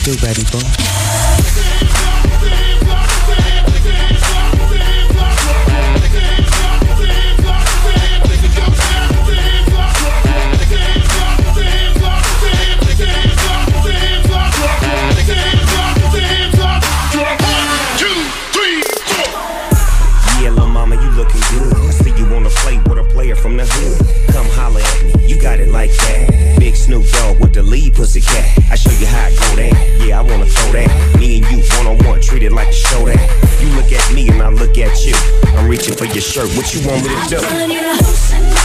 you ready, boo? From the hood, come holler at me, you got it like that. Big Snoop Dogg with the lead pussycat. I show you how I go that, yeah, I wanna throw that. Me and you, one-on-one, treat it like a show that. You look at me and I look at you. I'm reaching for your shirt, what you want me to do?